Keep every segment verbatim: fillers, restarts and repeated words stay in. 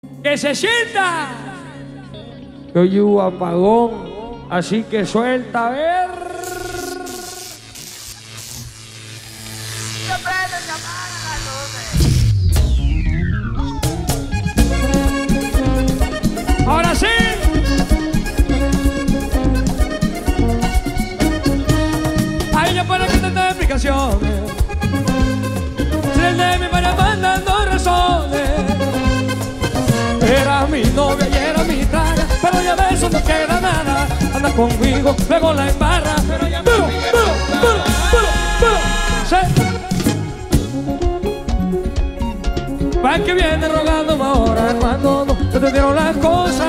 Que se sienta que hoy hubo apagón, así que suelta a ver. Se prende, se apagan las luces. Ahora sí. Ahí ya para que te dé explicaciones. Si el de mi padre mandando razones. Era mi novia y era mi traga, pero ya de eso no queda nada. Anda conmigo, luego la embarra, pero ya me pero, pero, pero, pero, pero, ¿para qué viene rogándome ahora cuando no se te dieron las cosas?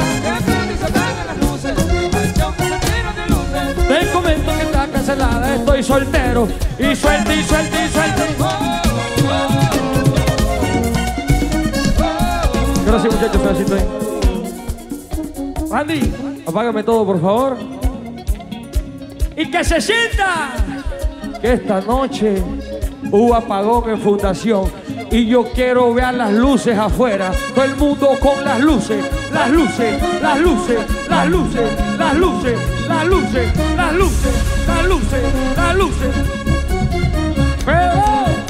Te comento que está cancelada, estoy soltero y suelto y suelto y suelto. Gracias muchachos, pedacito ahí. Andy, apágame todo por favor. Y que se sienta que esta noche hubo apagón en Fundación. Y yo quiero ver las luces afuera. Todo el mundo con las luces, las luces, las luces, las luces, las luces, las luces, las luces, las luces, las luces. Pero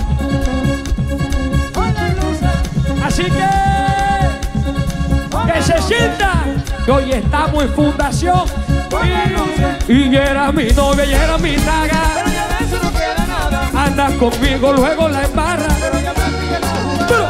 así que que se sienta que hoy estamos en Fundación y, y era mi novia y era mi traga, pero ya de eso no queda nada. Andas conmigo, luego la embarra, pero ya me sigue nada. Pero,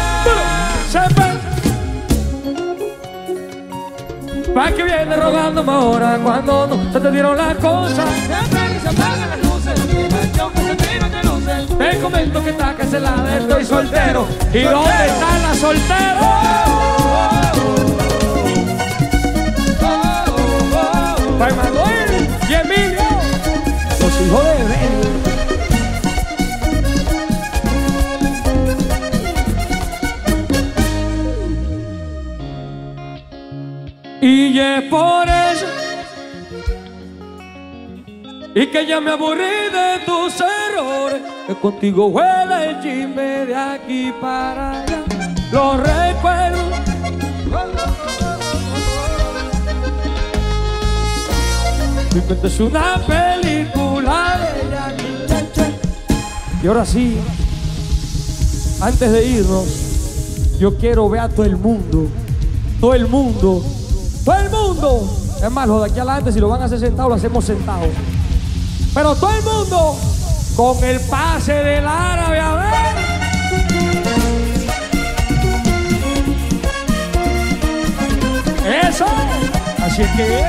pero, pero, se ¿para qué viene rogándome ahora cuando no se te dieron las cosas? Siempre se apagan las luces, aunque se tiran de luces. Te comento que está cancelada, estoy soltero. ¿Y dónde están las solteras? Para Manuel y Emilio, los hijos de Benny. Y es por eso y que ya me aburrí de tus errores, que contigo huele el chisme de aquí para allá. Los recuerdos mi mente es una película de ella. Y ahora sí, antes de irnos, yo quiero ver a todo el mundo, todo el mundo, todo el mundo. Es más, lo de aquí adelante, si lo van a hacer sentado, lo hacemos sentado. Pero todo el mundo con el pase del árabe, a ver. Eso, así que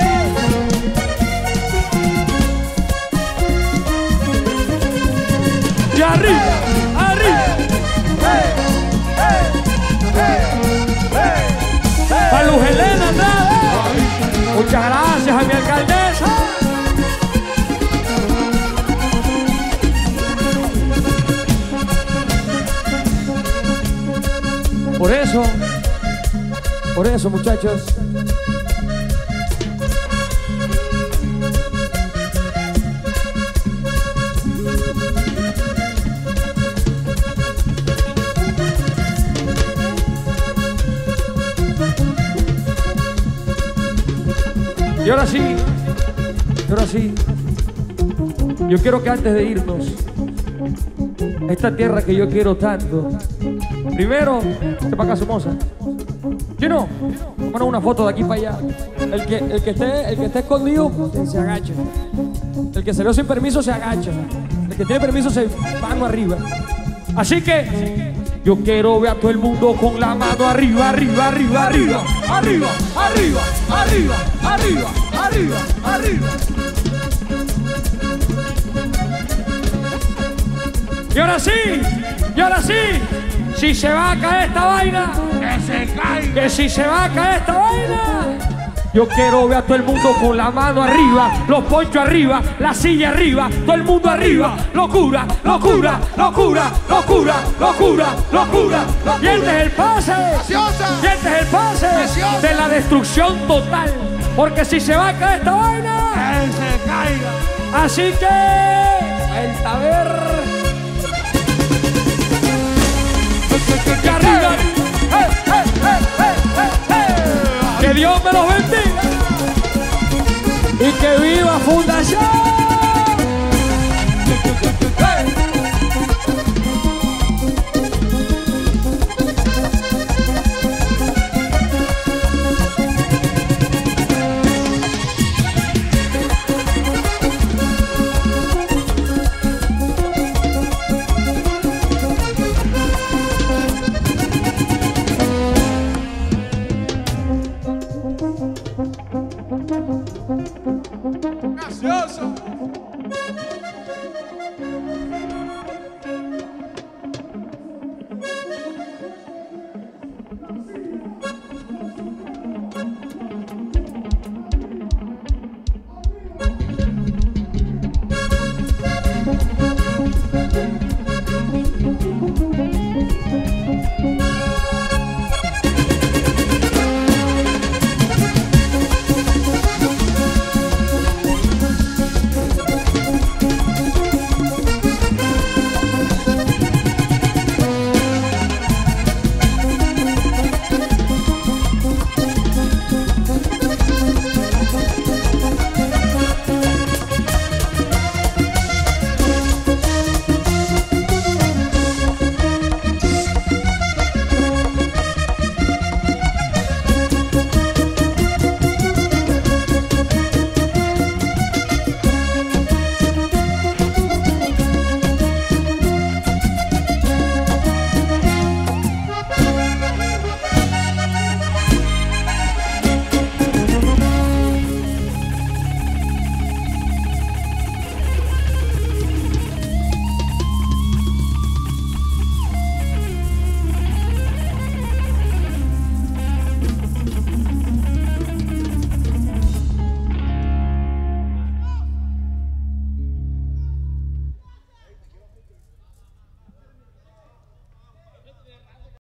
y arriba, arriba. Hey, hey, hey, hey, hey. A Luz Helena atrás. Muchas gracias a mi alcaldesa. Por eso, por eso muchachos, y ahora sí, y ahora sí, yo quiero que antes de irnos, esta tierra que yo quiero tanto, primero, este para acá Somoza, ¿sí no? Vámonos una foto de aquí para allá. El que, el que esté, el que esté escondido, se agacha. El que salió sin permiso se agacha. El que tiene permiso se mano arriba. Así que yo quiero ver a todo el mundo con la mano arriba, arriba, arriba, arriba, arriba, arriba, arriba, arriba, arriba, arriba. Y ahora sí, y ahora sí, si se va a caer esta vaina, que se caiga. Que si se va a caer esta vaina, yo quiero ver a todo el mundo con la mano arriba, los ponchos arriba, la silla arriba, todo el mundo arriba. Locura, locura, locura, locura, locura, locura. Y este es el pase, y este es el pase de la destrucción total. Porque si se va a caer esta vaina, que se caiga. Así que, el taber. Y arriba, hey, hey, hey, hey, hey. Dios me los bendiga. Y que viva Fundación.